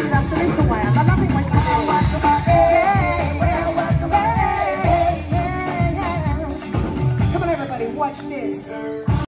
that's the reason why. I love it when you do it. Come on, everybody, watch this.